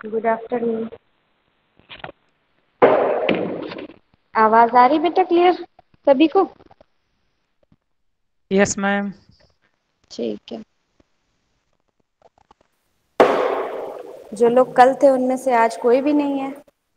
Good afternoon. आवाज आ रही बेटा क्लियर सभी को? Yes ma'am. ठीक है। जो लोग कल थे उनमें से आज कोई भी नहीं है।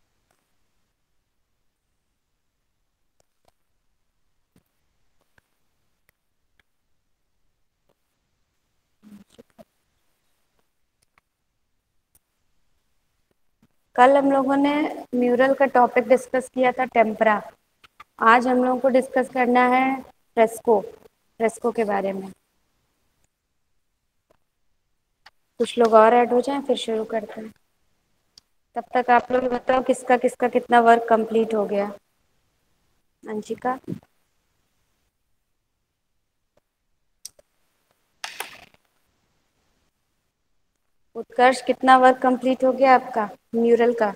कल हम लोगों ने म्यूरल का टॉपिक डिस्कस किया था टेम्परा। आज हम लोगों को डिस्कस करना है फ्रेस्को। फ्रेस्को के बारे में कुछ लोग और ऐड हो जाएं फिर शुरू करते हैं। तब तक आप लोग बताओ किसका किसका कितना वर्क कंप्लीट हो गया। अंशिका, उत्कर्ष, कितना वर्क कंप्लीट हो गया आपका म्यूरल का?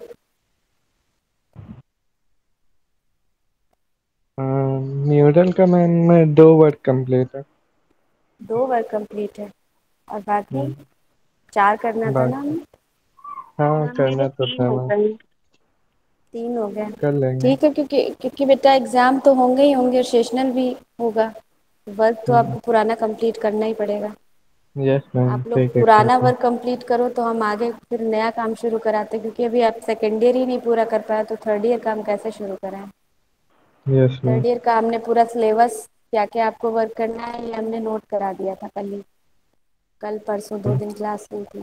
म्यूरल का मैम 2 वर्क कंप्लीट है। 2 वर्क कंप्लीट है और बाकी 4 करना था ना बाकी हमें? हाँ मैम मेरे करना तो 3 था हो मैम। गए। 3 हो गए। कर लेंगे। ठीक है, क्योंकि बेटा एग्ज़ाम तो होंगे ही होंगे, सेशनल भी होगा। वर्क तो आपको पुराना कंप्लीट करना ही पड़ेगा। यस मैम आप लोग ठीक है पुराना ठीक है। वर्क कंप्लीट करो तो हम आगे फिर नया काम शुरू कराते, क्योंकि अभी आप सेकेंड ईयर ही नहीं पूरा कर पाए तो थर्ड ईयर काम कैसे शुरू कराएं। Yes ma'am. थर्ड ईयर का हमने पूरा सिलेबस क्या क्या आपको वर्क करना है ये हमने नोट करा दिया था कल ही। कल परसों 2 दिन क्लास हुई थी।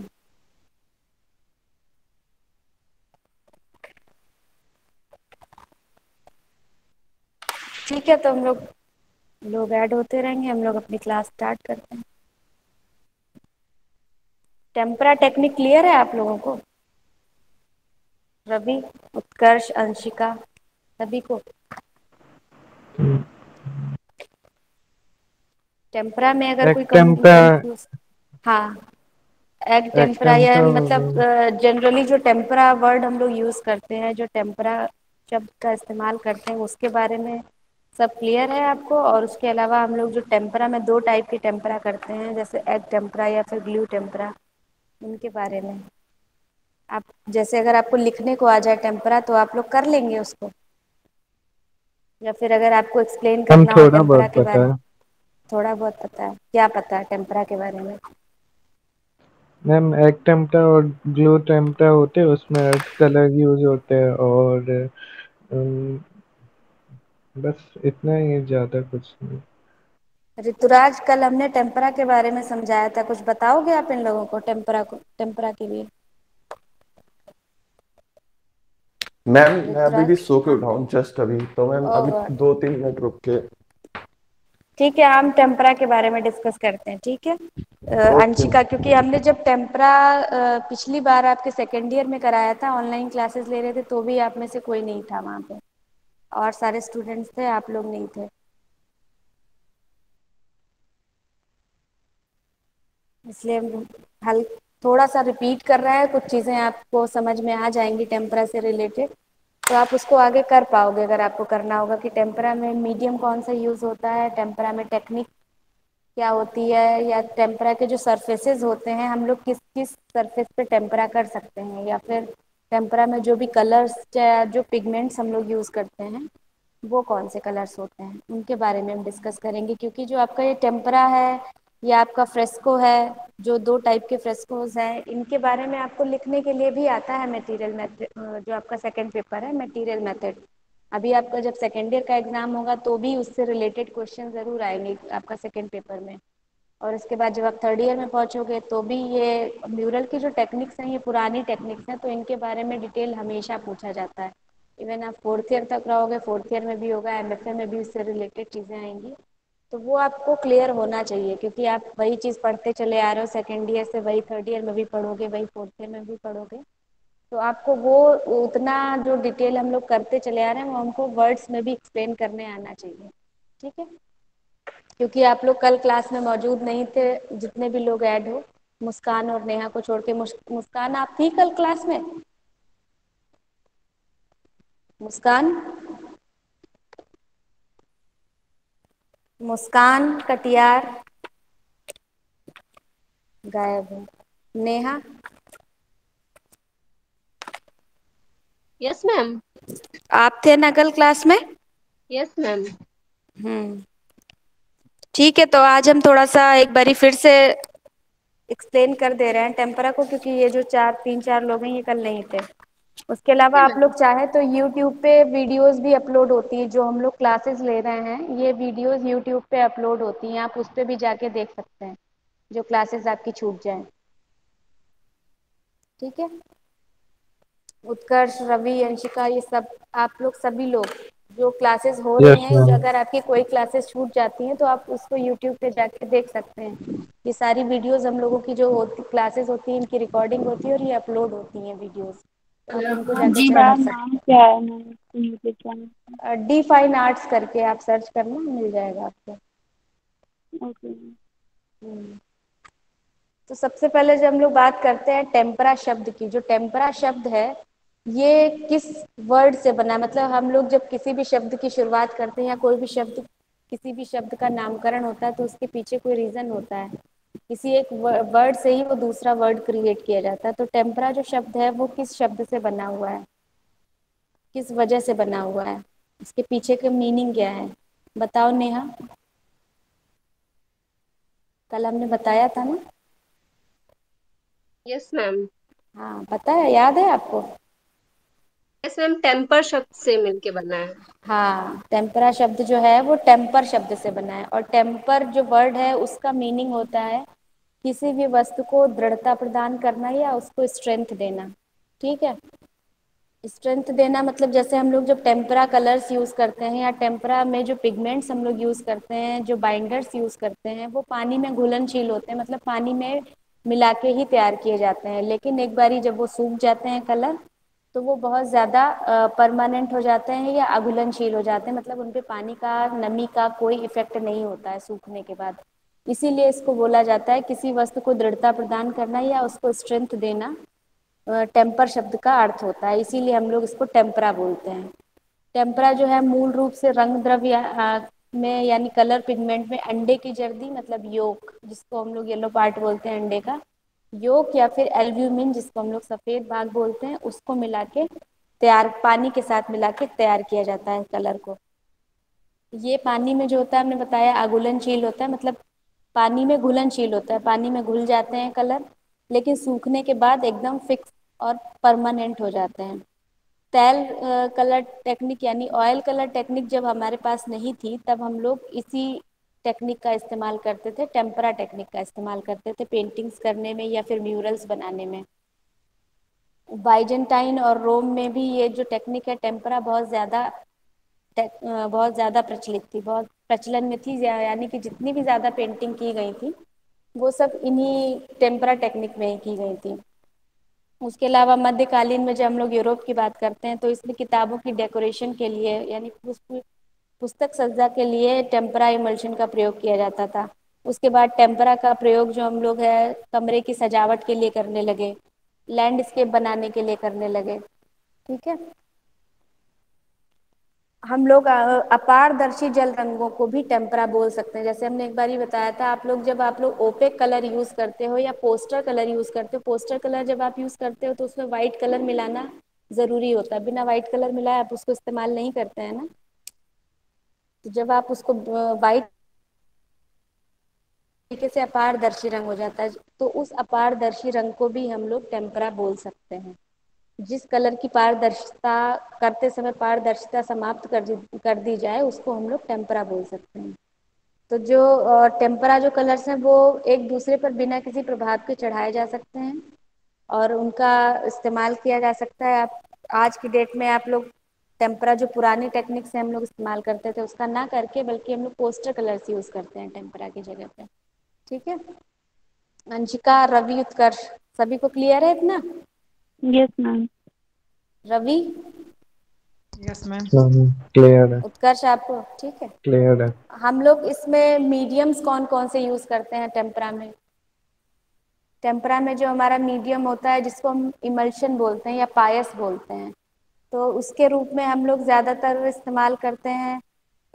ठीक है, तो हम लोग ऐड होते रहेंगे। हम लोग अपनी क्लास स्टार्ट करते हैं। टेम्परा टेक्निक क्लियर है आप लोगों को? रवि, उत्कर्ष, अंशिका, सभी को? टेम्परा में अगर कोई एक टेम्परा कंफ्यूज, हाँ, एग एक टेम्परा या टेम्परा हो मतलब गया। जनरली जो टेम्परा वर्ड हम लोग यूज़ करते हैं, जो टेम्परा शब्द का इस्तेमाल करते हैं उसके बारे में सब क्लियर है आपको? और उसके अलावा हम लोग जो टेम्परा में 2 टाइप के टेम्परा करते हैं, जैसे एग टेम्परा या फिर ग्लू टेम्परा, उनके बारे में आप जैसे अगर आपको लिखने को आ जाए टेम्परा तो आप लोग कर लेंगे उसको, या फिर अगर आपको एक्सप्लेन हम करना हो थोड़ा टेम्परा बहुत के पता बारे में? है। थोड़ा बहुत पता है। क्या पता है टेम्परा के बारे में? मैम एक टेम्परा और ग्लू टेम्परा होते हैं, उसमें अर्थ कलर यूज होते हैं और अम, बस इतना ही, ज़्यादा कुछ नहीं। ऋतुराज, कल हमने टेम्परा के बारे में समझाया था, कुछ बताओगे आप इन लोगों को टेम्परा के लिए? मैम मैं अभी भी ऋतुराज, सो के हाँ। उठा हूँ जस्ट अभी, तो मैम अभी ओह, 2-3 मिनट रुक के। ठीक है, हम टेम्परा के बारे में डिस्कस करते हैं, ठीक है। ओके। अंशिका, क्योंकि हमने जब टेम्परा पिछली बार आपके सेकेंड ईयर में कराया था, ऑनलाइन क्लासेस ले रहे थे, तो भी आप में से कोई नहीं था वहाँ पे, और सारे स्टूडेंट्स थे, आप लोग नहीं थे। इसलिए हम हल थोड़ा सा रिपीट कर रहा है, कुछ चीज़ें आपको समझ में आ जाएंगी टेम्परा से रिलेटेड, तो आप उसको आगे कर पाओगे। अगर आपको करना होगा कि टेम्परा में मीडियम कौन सा यूज़ होता है, टेम्परा में टेक्निक क्या होती है, या टेम्परा के जो सरफेसेस होते हैं हम लोग किस किस सरफेस पे टेम्परा कर सकते हैं, या फिर टेम्परा में जो भी कलर्स या जो पिगमेंट्स हम लोग यूज़ करते हैं वो कौन से कलर्स होते हैं, उनके बारे में हम डिस्कस करेंगे। क्योंकि जो आपका ये टेम्परा है या आपका फ्रेस्को है, जो 2 टाइप के फ्रेस्कोज हैं, इनके बारे में आपको लिखने के लिए भी आता है मटेरियल मेथड। जो आपका सेकंड पेपर है मटेरियल मेथड, अभी आपका जब सेकेंड ईयर का एग्जाम होगा तो भी उससे रिलेटेड क्वेश्चन ज़रूर आएंगे आपका सेकेंड पेपर में। और इसके बाद जब आप थर्ड ईयर में पहुंचोगे तो भी ये म्यूरल की जो टेक्निक्स हैं ये पुरानी टेक्निक्स हैं, तो इनके बारे में डिटेल हमेशा पूछा जाता है। इवन आप फोर्थ ईयर तक रहोगे, फोर्थ ईयर में भी होगा, एमएफए में भी इससे रिलेटेड चीज़ें आएंगी। तो वो आपको क्लियर होना चाहिए, क्योंकि आप वही चीज़ पढ़ते चले आ रहे हो सेकेंड ईयर से, वही थर्ड ईयर में भी पढ़ोगे, वही फोर्थ ईयर में भी पढ़ोगे। तो आपको वो उतना जो डिटेल हम लोग करते चले आ रहे हैं वो हमको वर्ड्स में भी एक्सप्लेन करने आना चाहिए, ठीक है। क्योंकि आप लोग कल क्लास में मौजूद नहीं थे, जितने भी लोग ऐड हो, मुस्कान और नेहा को छोड़ के। मुस्कान, आप थी कल क्लास में? मुस्कान, मुस्कान कटियार गायब है। नेहा, یس میم. آپ تھے نا کل کلاس میں؟ یس میم. ٹھیک ہے، تو آج ہم تھوڑا سا ایک باری پھر سے ایکسپلین کر دے رہے ہیں ٹیمپرا کو، کیونکہ یہ جو تین چار لوگ ہیں یہ کل نہیں تھے. اس کے علاوہ آپ لوگ چاہیں تو یوٹیوب پہ ویڈیوز بھی اپلوڈ ہوتی ہیں، جو ہم لوگ کلاسز لے رہے ہیں یہ ویڈیوز یوٹیوب پہ اپلوڈ ہوتی ہیں، آپ اس پہ بھی جا کے دیکھ سکتے ہیں جو کلاسز آپ کی چھوٹ جائیں. ٹھیک ہے، اتکرش، روی، انشکا، یہ سب آپ لوگ سبھی لوگ جو کلاسز ہو رہی یس ہیں، میم. اگر آپ کی کوئی کلاسز چھوٹ جاتی ہیں تو آپ اس کو یوٹیوب پہ جا کے دیکھ سکتے ہیں. یہ ساری ویڈیوز ہم لوگوں کی جو کلاسز ہوتی ہیں ان کی ریکارڈنگ ہوتی ہے اور یہ اپلوڈ ہوتی ہیں ویڈیوز. آپ ان کو جا کے جی چیک کر میم، سکتے نام کیا ہے ma'am YouTube channel? The fine arts کر کے آپ سرچ کرنا مل جائے گا آپ کو. اوکے. تو سب سے پہلے جو ہم لوگ بات کرتے ہیں ٹیمپرا شبد کی، جو ٹیمپرا شبد ہے یہ کس ورڈ سے بنا ہے؟ مطلب ہم لوگ جب کسی بھی شبد کی شروعات کرتے ہیں یا کوئی بھی شبد، کسی بھی شبد کا نامکرن ہوتا ہے تو اس کے پیچھے کوئی ریزن ہوتا ہے. کسی ایک ورڈ سے ہی وہ دوسرا ورڈ کریٹ کیا جاتا ہے. تو ٹیمپرا جو شبد ہے وہ کس شبد سے بنا ہوا ہے، کس وجہ سے بنا ہوا ہے، اس کے پیچھے کا میننگ کیا ہے؟ بتاؤ نیہا. کل ہم نے بتایا تھا نا. یس میم. ہاں پتہ ہے، یاد ہے آپ کو؟ یس میم، ٹیمپر شبد سے مل کے بنا ہے. ہاں، ٹیمپرا شبد جو ہے وہ ٹیمپر شبد سے بنا ہے، اور ٹیمپر جو ورڈ ہے اس کا میننگ ہوتا ہے کسی بھی وستو کو دृڑھتا پردان کرنا یا اس کو اسٹرینتھ دینا. ٹھیک ہے، اسٹرینتھ دینا مطلب جیسے ہم لوگ جب ٹیمپرا کلرس یوز کرتے ہیں یا ٹیمپرا میں جو پگمنٹس ہم لوگ یوز کرتے ہیں، جو بائنڈرس یوز کرتے ہیں، وہ پانی میں گھلن شیل ہوتے ہیں، مطلب پانی میں ملا کے ہی تیار کیے جاتے ہیں. لیکن ایک باری جب وہ سوکھ جاتے ہیں کلر تو وہ بہت زیادہ پرماننٹ ہو جاتے ہیں یا اگھلن شیل ہو جاتے ہیں، مطلب ان پہ پانی کا، نمی کا کوئی افیکٹ نہیں ہوتا ہے سوکھنے کے بعد. اسی لیے اس کو بولا جاتا ہے کسی وستو کو دृڑھتا پردان کرنا یا اس کو اسٹرینتھ دینا ٹیمپر شبد کا ارتھ ہوتا ہے. اسی لیے ہم لوگ اس کو ٹیمپرا بولتے ہیں. ٹیمپرا جو ہے مول روپ سے رنگ درویہ میں یعنی کلر پگمنٹ میں انڈے کی جردی مطلب یolk، جس کو ہم لوگ یلو پارٹ بولتے ہیں انڈے کا، یolk یا پھر البیومن جس کو ہم لوگ سفید بھاگ بولتے ہیں، اس کو ملا کے تیار، پانی کے ساتھ ملا کے تیار کیا جاتا ہے کلر کو. یہ پانی میں جو ہوتا ہے ہم نے بتایا آگولن شیل ہوتا ہے، مطلب پانی میں گھلن شیل ہوتا ہے، پانی میں گھل جاتے ہیں کلر، لیکن سوکھنے کے بعد ایک دم فکس اور پرماننٹ ہو جاتے ہیں. تیل کلر ٹیکنک یعنی آئل کلر ٹیکنک جب ہمارے پاس نہیں تھی تب ہم لوگ اسی ٹیکنک کا استعمال کرتے تھے، ٹیمپرا ٹیکنک کا استعمال کرتے تھے پینٹنگس کرنے میں یا پھر میورلس بنانے میں. بائجنٹائن اور روم میں بھی یہ جو ٹیکنیک ہے ٹیمپرا بہت زیادہ پرچلت تھی، بہت پرچلن میں تھی، یعنی کہ جتنی بھی زیادہ پینٹنگ کی گئی تھی وہ سب انہی ٹیمپرا ٹیکنک میں ہی کی گئی تھی. اس کے علاوہ مدھیہ کالین میں جب ہم لوگ یوروپ کی بات کرتے ہیں تو اس میں کتابوں کی ڈیکوریشن کے لیے یعنی پستک سجا کے لیے ٹیمپرا ایملشن کا پریوگ کیا جاتا تھا. اس کے بعد ٹیمپرا کا پریوگ جو ہم لوگ ہے کمرے کی سجاوٹ کے لیے کرنے لگے، لینڈسکیپ بنانے کے لیے کرنے لگے. ٹھیک ہے، ہم لوگ اپاردرشی جل رنگوں کو بھی ٹیمپرا بول سکتے ہیں. جیسے ہم نے ایک بار ہی بتایا تھا، جب آپ لوگ اوپیک کلر یوز کرتے ہو یا پوسٹر کلر یوز کرتے ہو، پوسٹر کلر جب آپ یوز کرتے ہو تو اس میں وائٹ کلر ملانا ضروری ہوتا ہے، بنا وائٹ کلر ملائے آپ اس کو استعمال نہیں کرتے ہیں نا. تو جب آپ اس کو وائٹ طریقے سے اپاردرشی رنگ ہو جاتا ہے تو اس اپاردرشی رنگ کو بھی ہم لوگ ٹیمپرا بول سکتے ہیں. جس کلر کی پاردرشتا کرتے سمے پاردرشتا سماپت کر دی جائے اس کو ہم لوگ ٹیمپرا بول سکتے ہیں. تو جو ٹیمپرا جو کلرس ہیں وہ ایک دوسرے پر بنا کسی پربھاو کے چڑھائے جا سکتے ہیں اور ان کا استعمال کیا جا سکتا ہے. آج کی ڈیٹ میں آپ لوگ ٹیمپرا جو پرانی ٹیکنک سے ہم لوگ استعمال کرتے تھے اس کا نہ کر کے بلکہ ہم لوگ پوسٹر کلرس یوز کرتے ہیں ٹیمپرا کی جگہ پہ. ٹھیک ہے، انشکا، روی، اتکرش سبھی کو کلیئر ہے اتنا؟ یس میم. روی، یس میم. کلیئر ہے. اتکرش آپ کو ٹھیک ہے. کلیئر ہے. ہم لوگ اس میں میڈیمز کون کون سے یوز کرتے ہیں ٹیمپرا میں؟ ٹیمپرا میں جو ہمارا میڈیم ہوتا ہے جس کو ہم ایملشن بولتے ہیں یا پایس بولتے ہیں، تو اس کے روپ میں ہم لوگ زیادہ تر استعمال کرتے ہیں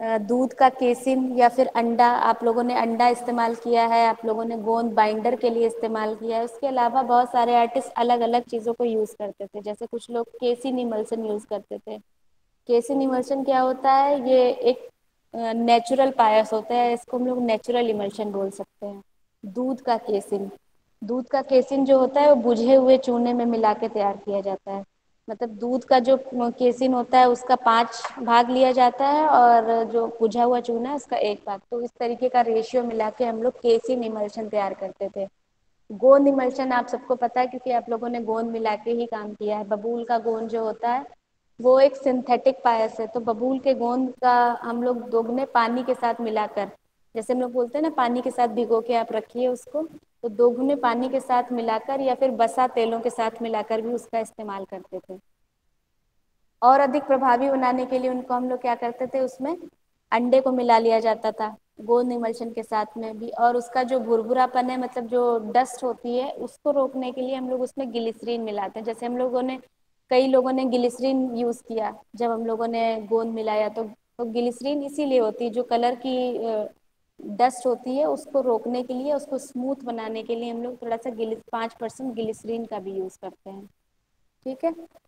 دودھ کا کیسن یا پھر انڈا، آپ لوگوں نے انڈا استعمال کیا ہے، آپ لوگوں نے گوند بائنڈر کے لیے استعمال کیا ہے. اس کے علاوہ بہت سارے آرٹسٹ الگ الگ چیزوں کو یوز کرتے تھے. جیسے کچھ لوگ کیسن ایملشن یوز کرتے تھے. کیسن ایملشن کیا ہوتا ہے؟ یہ ایک نیچرل پایس ہوتا ہے، اس کو ہم لوگ نیچرل ایملشن بول سکتے ہیں. دودھ کا کیسن، دودھ کا کیسن جو ہوتا ہے وہ بجھے ہوئے چونے میں ملا کے تیار کیا جاتا ہے. مطلب دودھ کا جو کیسن ہوتا ہے اس کا 5 بھاگ لیا جاتا ہے اور جو بجھا ہوا چونا ہے اس کا 1 بھاگ. تو اس طریقے کا ریشیو ملا کے ہم لوگ کیسن ایملشن تیار کرتے تھے. گوند ایملشن آپ سب کو پتا ہے کیونکہ آپ لوگوں نے گوند ملا کے ہی کام کیا ہے. ببول کا گوند جو ہوتا ہے وہ ایک سنتھیٹک پایس ہے. تو ببول کے گوند کا ہم لوگ دوگنے پانی کے ساتھ ملا کر، جیسے ہم لوگ بولتے ہیں نا پانی کے ساتھ بھگو کے آپ رکھیے اس کو، تو دوگنے پانی کے ساتھ ملا کر یا پھر بسا تیلوں کے ساتھ ملا کر بھی اس کا استعمال کرتے تھے. اور ادھک پربھاوی بنانے کے لیے ان کو ہم لوگ کیا کرتے تھے، اس میں انڈے کو ملا لیا جاتا تھا گوند ایملشن کے ساتھ میں بھی. اور اس کا جو بھربھرا پن ہے، مطلب جو ڈسٹ ہوتی ہے اس کو روکنے کے لیے ہم لوگ اس میں گلیسرین ملاتے ہیں. جیسے ہم لوگوں نے کئی لوگوں نے گلیسرین یوز کیا جب ہم لوگوں نے گوند ملایا، تو گلیسرین اسی لیے ہوتی ہے جو کلر کی ڈسٹ ہوتی ہے اس کو روکنے کے لیے، اس کو اسموتھ بنانے کے لیے ہم لوگ تھوڑا سا 5% گلیسرین کا بھی یوز کرتے ہیں. ٹھیک ہے.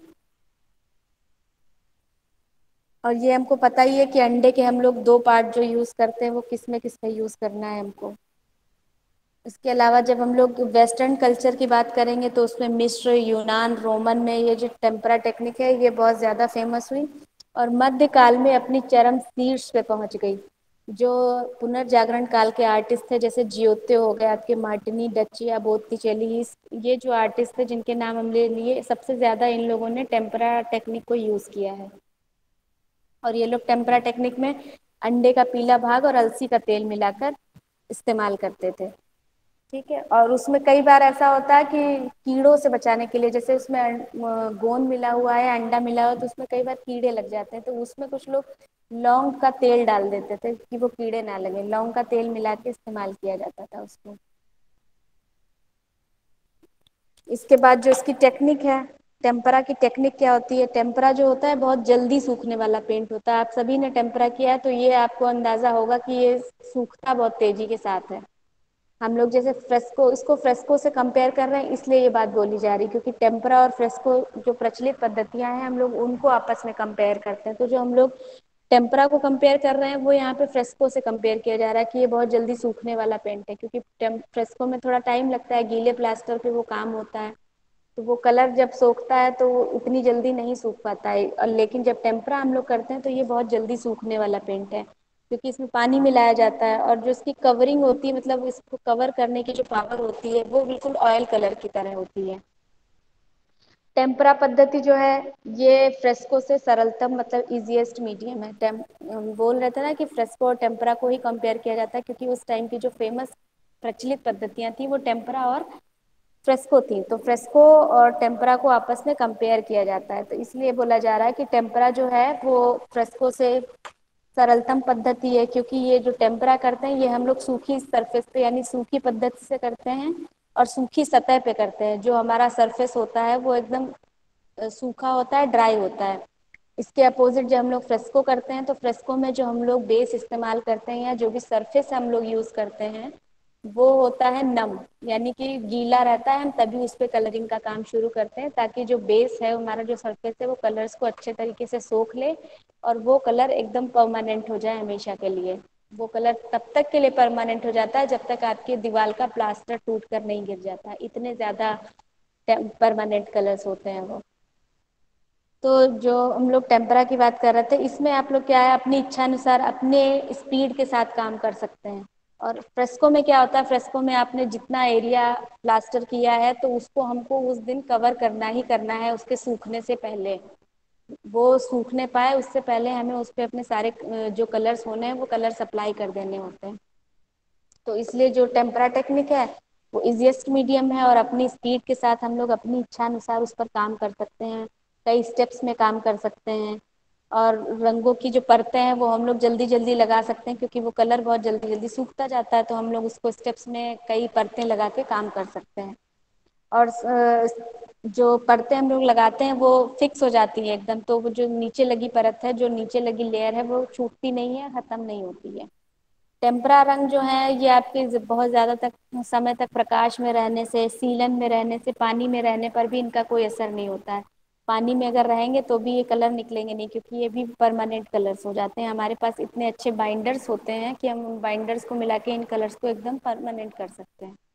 اور یہ ہم کو پتہ ہی ہے کہ انڈے کے ہم لوگ 2 پارٹ جو یوز کرتے ہیں وہ کس میں یوز کرنا ہے ہم کو. اس کے علاوہ جب ہم لوگ ویسٹرن کلچر کی بات کریں گے تو اس میں مصر، یونان، رومن میں یہ جو ٹیمپرا ٹیکنیک ہے یہ بہت زیادہ فیمس ہوئی اور مدھیہ کال میں اپنی چرم شیرش پہ پہنچ گئی. جو پنرجاگرن کال کے آرٹسٹ تھے جیسے جیوتے ہو گئے، آپ کے مارٹنی ڈچیا، بوتیچیلیس، یہ جو آرٹسٹ تھے جن کے نام ہم لے لیے، سب سے زیادہ ان لوگوں نے ٹیمپرا ٹیکنیک کو یوز کیا ہے. اور یہ لوگ ٹیمپرا ٹیکنیک میں انڈے کا پیلا بھاگ اور السی کا تیل ملا کر استعمال کرتے تھے. ٹھیک ہے. اور اس میں کئی بار ایسا ہوتا ہے کہ کیڑوں سے بچانے کے لیے، جیسے اس میں گوند ملا ہوا ہے، انڈا ملا ہوا ہے، تو اس میں کئی بار کیڑے لگ جاتے ہیں. تو اس میں کچھ لوگ لونگ کا تیل ڈال دیتے تھے کہ وہ کیڑے نہ لگے. لونگ کا تیل ملا کے استعمال کیا جاتا تھا اس کو. اس کے بعد جو اس کی ٹیکنیک ہے، ٹیمپرا کی ٹیکنیک کیا ہوتی ہے؟ ٹیمپرا جو ہوتا ہے بہت جلدی سوکھنے والا پینٹ ہوتا ہے. آپ سبھی نے ٹیمپرا کیا ہے تو یہ آپ کو اندازہ ہوگا کہ یہ سوکھتا بہت تیزی کے ساتھ ہے. ہم لوگ جیسے فرسکو، اس کو فرسکو سے کمپیئر کر رہے ہیں اس لیے یہ بات بولی جا رہی ہے کیونکہ ٹیمپرا اور فرسکو جو پرچلت پدھتیاں ہیں ہم لوگ ان کو آپس میں کمپیئر کرتے ہیں. تو جو ہم لوگ ٹیمپرا کو کمپیئر کر رہے ہیں وہ یہاں پہ فرسکو سے کمپیئر کیا جا رہا ہے کہ یہ بہت جلدی سوکھنے والا پینٹ ہے. کیونکہ فرسکو میں تھوڑا ٹائم لگتا ہے، گیلے پلاسٹر پہ وہ کام ہوتا ہے تو وہ کلر جب سوکھتا ہے تو وہ اتنی جلدی نہیں سوکھ پاتا ہے. اور لیکن جب ٹیمپرا ہم لوگ کرتے ہیں تو یہ بہت جلدی سوکھنے والا پینٹ ہے کیونکہ اس میں پانی ملایا جاتا ہے. اور جو اس کی کورنگ ہوتی ہے، مطلب اس کو کور کرنے کی جو پاور ہوتی ہے وہ بالکل آئل کلر کی طرح ہوتی ہے. ٹیمپرا پدھتی جو ہے یہ فرسکو سے سرلتم مطلب ایزیسٹ میڈیم ہے. بول رہے تھے نا کہ فرسکو اور ٹیمپرا کو ہی کمپیئر کیا جاتا ہے کیونکہ اس ٹائم کی جو فیمس پرچلت پدھتیاں تھیں وہ ٹیمپرا اور فرسکو تھی. تو فرسکو اور ٹیمپرا کو آپس میں کمپیئر کیا جاتا ہے. تو اس لیے بولا جا رہا ہے کہ ٹیمپرا جو ہے وہ فرسکو سے سرلتم پدھتی ہے کیونکہ یہ جو ٹیمپرا کرتے ہیں یہ ہم لوگ سوکھی سرفیس پہ یعنی سوکھی پدھتی سے کرتے ہیں اور سوکھی سطح پہ کرتے ہیں. جو ہمارا سرفیس ہوتا ہے وہ ایک دم سوکھا ہوتا ہے، ڈرائی ہوتا ہے. اس کے اپوزٹ جب ہم لوگ فرسکو کرتے ہیں تو فرسکو میں جو ہم لوگ بیس استعمال کرتے ہیں یا جو بھی سرفیس ہم لوگ یوز کرتے ہیں وہ ہوتا ہے نم، یعنی کہ گیلا رہتا ہے. ہم تبھی اس پہ کلرنگ کا کام شروع کرتے ہیں تاکہ جو بیس ہے ہمارا جو سرفیس ہے وہ کلرس کو اچھے طریقے سے سوکھ لے اور وہ کلر ایک دم پرماننٹ ہو جائے ہمیشہ کے لیے. وہ کلر تب تک کے لیے پرماننٹ ہو جاتا ہے جب تک آپ کی دیوار کا پلاسٹر ٹوٹ کر نہیں گر جاتا. اتنے زیادہ پرماننٹ کلرس ہوتے ہیں وہ. تو جو ہم لوگ ٹیمپرا کی بات کر رہے تھے اس میں آپ لوگ کیا ہے اپنی اچھا انوسار اپنے اسپیڈ کے ساتھ کام کر سکتے ہیں. اور فرسکو میں کیا ہوتا ہے، فرسکو میں آپ نے جتنا ایریا پلاسٹر کیا ہے تو اس کو ہم کو اس دن کور کرنا ہی کرنا ہے اس کے سوکھنے سے پہلے. وہ سوکھنے پائے اس سے پہلے ہمیں اس پہ اپنے سارے جو کلرس ہونے ہیں وہ کلرس اپلائی کر دینے ہوتے ہیں. تو اس لیے جو ٹیمپرا ٹیکنیک ہے وہ ایزیسٹ میڈیم ہے اور اپنی اسپیڈ کے ساتھ ہم لوگ اپنی اچھا انوسار اس پر کام کر سکتے ہیں. کئی اسٹیپس میں کام کر سکتے ہیں اور رنگوں کی جو پرتیں ہیں وہ ہم لوگ جلدی جلدی لگا سکتے ہیں کیونکہ وہ کلر بہت جلدی جلدی سوکھتا جاتا ہے. تو ہم لوگ اس کو اسٹیپس میں کئی پرتیں لگا کے کام کر سکتے ہیں. اور जो परतें हम लोग लगाते हैं वो फिक्स हो जाती है एकदम, तो वो जो नीचे लगी परत है, जो नीचे लगी लेयर है, वो छूटती नहीं है, खत्म नहीं होती है। टेम्परा रंग जो है ये आपके बहुत ज़्यादा तक समय तक प्रकाश में रहने से, सीलन में रहने से, पानी में रहने पर भी इनका कोई असर नहीं होता है। पानी में अगर रहेंगे तो भी ये कलर निकलेंगे नहीं, क्योंकि ये भी परमानेंट कलर्स हो जाते हैं। हमारे पास इतने अच्छे बाइंडर्स होते हैं कि हम बाइंडर्स को मिला के इन कलर्स को एकदम परमानेंट कर सकते हैं।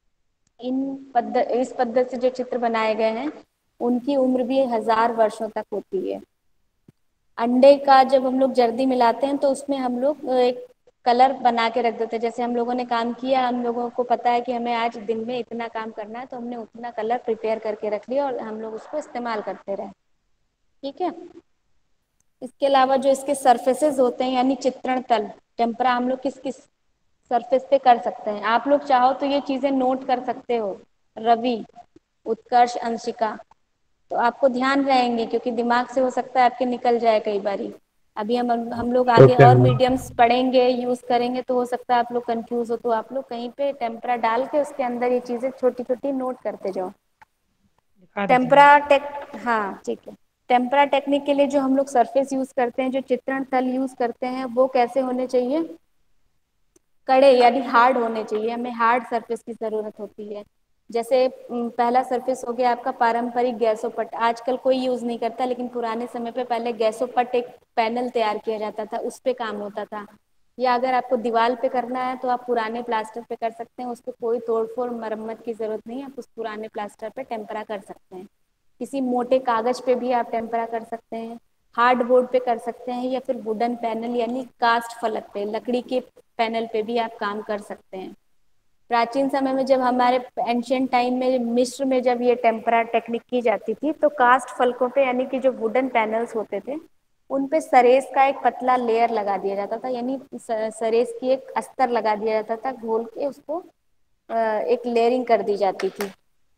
इस पद्धति से जो चित्र बनाए गए हैं उनकी उम्र भी 1000 वर्षों तक होती है। अंडे का जब हम लोग जर्दी मिलाते हैं तो उसमें हम लोग एक कलर बना के रख देते हैं। जैसे हम लोगों ने काम किया, हम लोगों को पता है कि हमें आज दिन में इतना काम करना है, तो हमने उतना कलर प्रिपेयर करके रख लिया और हम लोग उसको इस्तेमाल करते रहे। ठीक है। इसके अलावा जो इसके सरफेसेस होते हैं यानी चित्रण तल, टेम्परा हम लोग किस किस सरफेस पे कर सकते हैं। आप लोग चाहो तो ये चीज़ें नोट कर सकते हो। रवि, उत्कर्ष, अंशिका, तो आपको ध्यान रहेंगे क्योंकि दिमाग से हो सकता है आपके निकल जाए कई बारी। अभी हम लोग आगे ओके और मैम। मीडियम्स पढ़ेंगे, यूज़ करेंगे, तो हो सकता है आप लोग कंफ्यूज हो, तो आप लोग कहीं पे टेम्परा डाल के उसके अंदर ये चीज़ें छोटी छोटी नोट करते जाओ। दिखा दीजिए। टेम्परा टेक, हाँ ठीक है। टेम्परा टेक्निक के लिए जो हम लोग सरफेस यूज़ करते हैं, जो चित्रण तल यूज़ करते हैं, वो कैसे होने चाहिए? कड़े यानी हार्ड होने चाहिए। हमें हार्ड सरफेस की ज़रूरत होती है। जैसे पहला सरफेस हो गया आपका पारंपरिक गैसोपट, आजकल कोई यूज़ नहीं करता, लेकिन पुराने समय पे पहले गैसोपट एक पैनल तैयार किया जाता था, उस पे काम होता था। या अगर आपको दीवार पे करना है तो आप पुराने प्लास्टर पे कर सकते हैं, उस पर कोई तोड़फोड़ मरम्मत की ज़रूरत नहीं है, आप उस पुराने प्लास्टर पे टेम्परा कर सकते हैं। किसी मोटे कागज़ पे भी आप टेम्परा कर सकते हैं, हार्ड बोर्ड पे कर सकते हैं, या फिर वुडन पैनल यानी कास्ट फलक पे, लकड़ी के पैनल पे भी आप काम कर सकते हैं। प्राचीन समय में जब हमारे एंशियंट टाइम में मिस्र में जब ये टेम्परा टेक्निक की जाती थी, तो कास्ट फलकों पे यानी कि जो वुडन पैनल्स होते थे उन पे सरेस का एक पतला लेयर लगा दिया जाता था, यानी सरेस की एक अस्तर लगा दिया जाता था, घोल के उसको एक लेयरिंग कर दी जाती थी।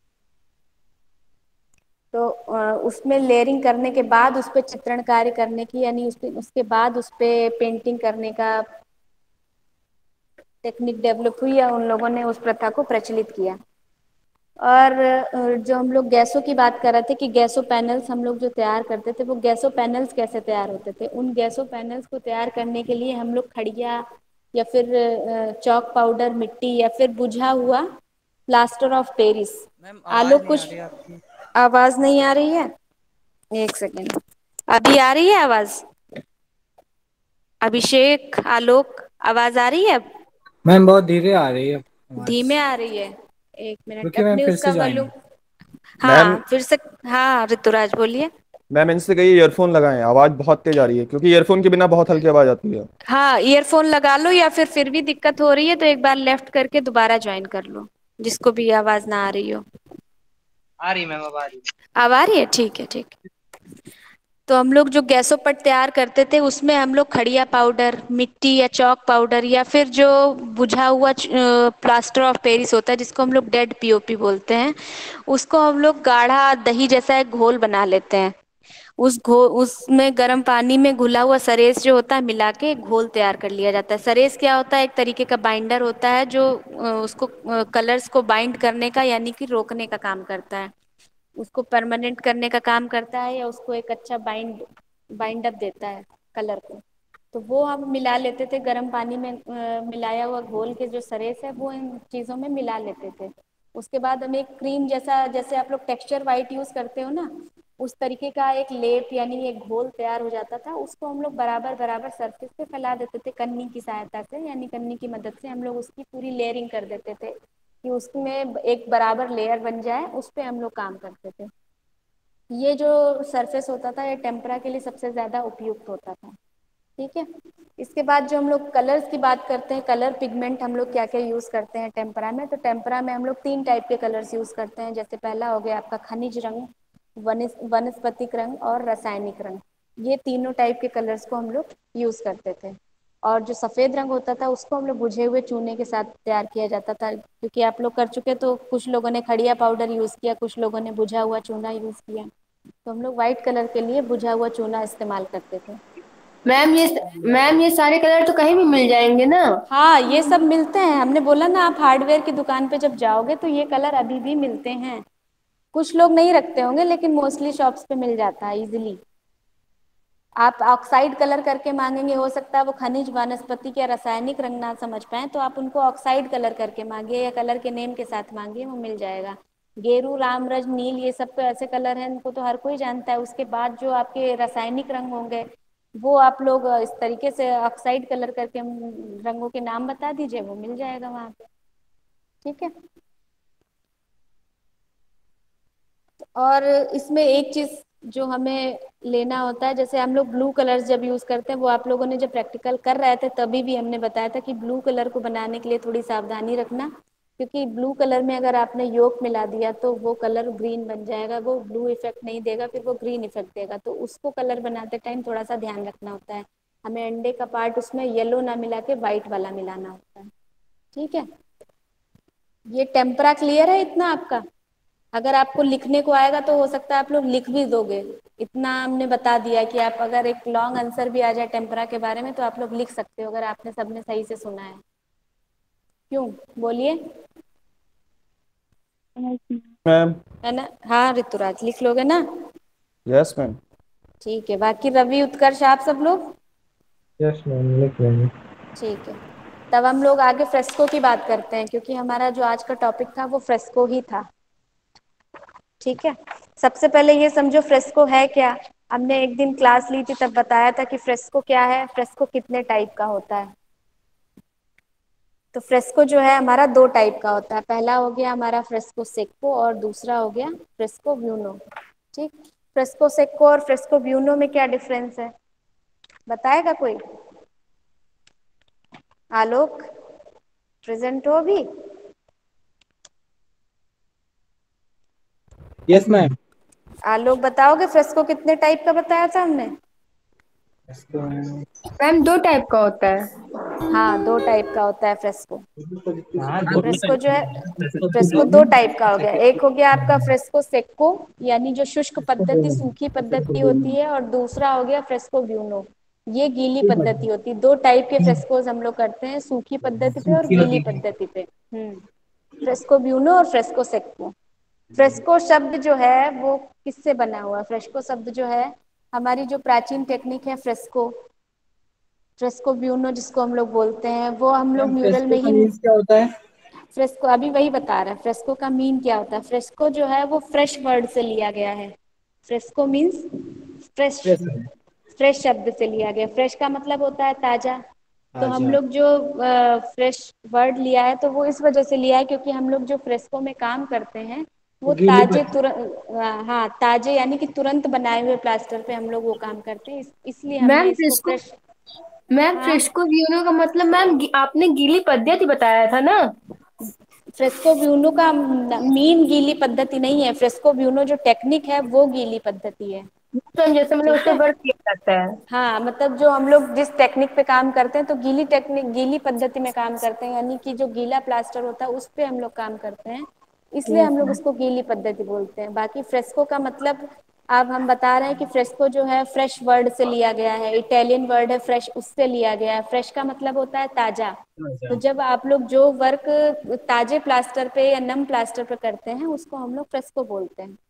तो उसमें लेयरिंग करने के बाद उस पर चित्रण कार्य करने की, यानी उसके बाद उस पर पेंटिंग करने का टेक्निक डेवलप हुई या उन लोगों ने उस प्रथा को प्रचलित किया। और जो हम लोग गैसों की बात कर रहे थे कि गैसो पैनल्स हम लोग जो तैयार करते थे, वो गैसो पैनल्स कैसे तैयार होते थे? उन गैसो पैनल्स को तैयार करने के लिए हम लोग खड़िया या फिर चौक पाउडर, मिट्टी, या फिर बुझा हुआ प्लास्टर ऑफ पेरिस, आलोक कुछ आवाज नहीं आ रही है? एक सेकेंड, अभी आ रही है आवाज? अभिषेक, आलोक, आवाज आ रही है? मैम बहुत धीरे आ रही है आवाज। धीमे आ रही है? एक मिनट, रुकिए मैम अपने फिर उसका से ज्वाइन। वॉल्यूम, मैम हाँ फिर से, हाँ ऋतुराज बोलिए। मैम इनसे कहिए ईयरफोन लगाएं, आवाज बहुत तेज आ रही है, क्योंकि ईयरफोन के बिना बहुत हल्की आवाज आती है। हाँ ईयरफोन लगा लो, या फिर भी दिक्कत हो रही है तो एक बार लेफ्ट करके दोबारा ज्वाइन कर लो, जिसको भी आवाज ना आ रही हो। आ रही मैम, अब आ रही। अब आ रही है? ठीक है ठीक है। तो हम लोग जो गैसोपट तैयार करते थे उसमें हम लोग खड़िया पाउडर, मिट्टी या चौक पाउडर, या फिर जो बुझा हुआ प्लास्टर ऑफ पेरिस होता है जिसको हम लोग डेड पीओपी बोलते हैं, उसको हम लोग गाढ़ा दही जैसा एक घोल बना लेते हैं। उसमें गर्म पानी में घुला हुआ सरेस जो होता है मिला के एक घोल तैयार कर लिया जाता है। सरेस क्या होता है? एक तरीके का बाइंडर होता है जो उसको कलर्स को बाइंड करने का यानी कि रोकने का काम करता है, उसको परमानेंट करने का काम करता है, या उसको एक अच्छा बाइंड अप देता है कलर को। तो वो हम मिला लेते थे गर्म पानी में, मिलाया हुआ घोल के जो सरेस है वो इन चीज़ों में मिला लेते थे। उसके बाद हम एक क्रीम जैसा, जैसे आप लोग टेक्सचर वाइट यूज़ करते हो ना, उस तरीके का एक लेप यानी एक घोल तैयार हो जाता था, उसको हम लोग बराबर बराबर सरफेस पे फैला देते थे कन्नी की सहायता से, यानी कन्नी की मदद से हम लोग उसकी पूरी लेयरिंग कर देते थे कि उसमें एक बराबर लेयर बन जाए, उस पर हम लोग काम करते थे। ये जो सरफेस होता था ये टेम्परा के लिए सबसे ज़्यादा उपयुक्त होता था। ठीक है। इसके बाद जो हम लोग कलर्स की बात करते हैं, कलर पिगमेंट हम लोग क्या क्या यूज़ करते हैं टेम्परा में, तो टेम्परा में हम लोग 3 टाइप के कलर्स यूज़ करते हैं। जैसे पहला हो गया आपका खनिज रंग, वनस्पतिक रंग और रासायनिक रंग। ये तीनों टाइप के कलर्स को हम लोग यूज़ करते थे। और जो सफ़ेद रंग होता था उसको हम लोग बुझे हुए चूने के साथ तैयार किया जाता था, क्योंकि आप लोग कर चुके तो कुछ लोगों ने खड़िया पाउडर यूज़ किया, कुछ लोगों ने बुझा हुआ चूना यूज़ किया, तो हम लोग वाइट कलर के लिए बुझा हुआ चूना इस्तेमाल करते थे। मैम ये सारे कलर तो कहीं भी मिल जाएंगे ना? हाँ ये सब मिलते हैं, हमने बोला ना, आप हार्डवेयर की दुकान पे जब जाओगे तो ये कलर अभी भी मिलते हैं। कुछ लोग नहीं रखते होंगे लेकिन मोस्टली शॉप्स पे मिल जाता है इजीली। आप ऑक्साइड कलर करके मांगेंगे, हो सकता है वो खनिज वनस्पति के रासायनिक रंग ना समझ पाए, तो आप उनको ऑक्साइड कलर करके मांगिए या कलर के नेम के साथ मांगिए, वो मिल जाएगा। गेरू, रामरज, नील, ये सब तो ऐसे कलर हैं इनको तो हर कोई जानता है। उसके बाद जो आपके रासायनिक रंग होंगे वो आप लोग इस तरीके से ऑक्साइड कलर करके रंगों के नाम बता दीजिए, वो मिल जाएगा वहाँ पे। ठीक है। और इसमें एक चीज़ जो हमें लेना होता है, जैसे हम लोग ब्लू कलर्स जब यूज़ करते हैं, वो आप लोगों ने जब प्रैक्टिकल कर रहे थे तभी भी हमने बताया था कि ब्लू कलर को बनाने के लिए थोड़ी सावधानी रखना, क्योंकि ब्लू कलर में अगर आपने योक मिला दिया तो वो कलर ग्रीन बन जाएगा, वो ब्लू इफेक्ट नहीं देगा, फिर वो ग्रीन इफेक्ट देगा। तो उसको कलर बनाते टाइम थोड़ा सा ध्यान रखना होता है। हमें अंडे का पार्ट उसमें येलो ना मिला के वाइट वाला मिलाना होता है। ठीक है, ये टेम्परा क्लियर है इतना आपका? अगर आपको लिखने को आएगा तो हो सकता है आप लोग लिख भी दोगे। इतना हमने बता दिया कि आप अगर एक लॉन्ग आंसर भी आ जाए टेम्परा के बारे में तो आप लोग लिख सकते हो, अगर आपने सबने सही से सुना है। क्यों, बोलिए। मैम। है ना? हाँ ऋतुराज, लिख लोगे ना? Yes ma'am. ठीक है, बाकी रवि, उत्कर्ष, आप सब लोग? यस मैम, लिख लेंगे। ठीक है, तब हम लोग आगे फ्रेस्को की बात करते हैं, क्योंकि हमारा जो आज का टॉपिक था वो फ्रेस्को ही था। ठीक है, सबसे पहले ये समझो फ्रेस्को है क्या। हमने एक दिन क्लास ली थी तब बताया था कि फ्रेस्को क्या है, फ्रेस्को कितने टाइप का होता है। तो फ्रेस्को जो है हमारा दो टाइप का होता है। पहला हो गया हमारा फ्रेस्को सेक्को और दूसरा हो गया फ्रेस्को ब्यूनो। ठीक, फ्रेस्को सेक्को और फ्रेस्को ब्यूनो में क्या डिफरेंस है, बताएगा कोई? आलोक प्रेजेंट हो अभी? Yes ma'am. आलोक बताओगे फ्रेस्को कितने टाइप का बताया था हमने? मैम 2 टाइप का होता है। हाँ, 2 टाइप का होता है फ्रेस्को। फ्रेस्को जो है, फ्रेस्को 2 टाइप का हो गया। एक हो गया आपका फ्रेस्को सेक्को, यानी जो शुष्क पद्धति, सूखी पद्धति होती है, और दूसरा हो गया फ्रेस्को ब्यूनो, ये गीली पद्धति होती है। 2 टाइप के फ्रेस्कोज हम लोग करते हैं, सूखी पद्धति पे और गीली पद्धति पे। फ्रेस्को ब्यूनो और फ्रेस्को सेक्को। फ्रेस्को शब्द जो है वो किससे बना हुआ? फ्रेस्को शब्द जो है हमारी जो प्राचीन टेक्निक है फ्रेस्को, फ्रेस्को ब्यूनो जिसको हम लोग बोलते हैं, वो हम लोग म्यूरल में ही। क्या होता है? फ्रेस्को अभी वही बता रहा है, फ्रेस्को का मीन क्या होता है। फ्रेस्को जो है वो फ्रेश वर्ड से लिया गया है। फ्रेस्को मीन्स फ्रेश, फ्रेश शब्द से लिया गया। फ्रेश का मतलब होता है ताजा। तो हम लोग जो फ्रेश वर्ड लिया है तो वो इस वजह से लिया है क्योंकि हम लोग जो फ्रेस्को में काम करते हैं वो ताजे तुरंत, हाँ ताजे यानी कि तुरंत बनाए हुए प्लास्टर पे हम लोग वो काम करते हैं, इसलिए हमने मैम इसको फ्रेस्को फ्रेश। मैम हाँ, फ्रेस्को ब्यूनो का मतलब मैम आपने गीली पद्धति बताया था ना? फ्रेस्को ब्यूनो का मीन गीली पद्धति नहीं है, फ्रेस्को ब्यूनो जो टेक्निक है वो गीली पद्धति है। तो जैसे मतलब ठीक उससे है, वर्क किया जाता है। हाँ मतलब जो हम लोग जिस टेक्निक पे काम करते हैं तो गीली टेक्निक, गीली पद्धति में काम करते हैं, यानी कि जो गीला प्लास्टर होता है उस पे हम लोग काम करते हैं, इसलिए हम लोग उसको गीली पद्धति बोलते हैं। बाकी फ्रेस्को का मतलब अब हम बता रहे हैं कि फ्रेस्को जो है फ्रेश वर्ड से लिया गया है, इटालियन वर्ड है फ्रेश, उससे लिया गया है। फ्रेश का मतलब होता है ताजा। तो जब आप लोग जो वर्क ताजे प्लास्टर पे या नम प्लास्टर पे करते हैं उसको हम लोग फ्रेस्को बोलते हैं।